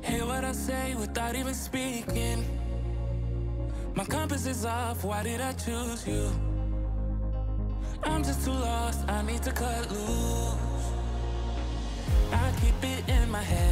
Hear what I say without even speaking. My compass is off, why did I choose you? I'm just too lost, I need to cut loose. I keep it in my head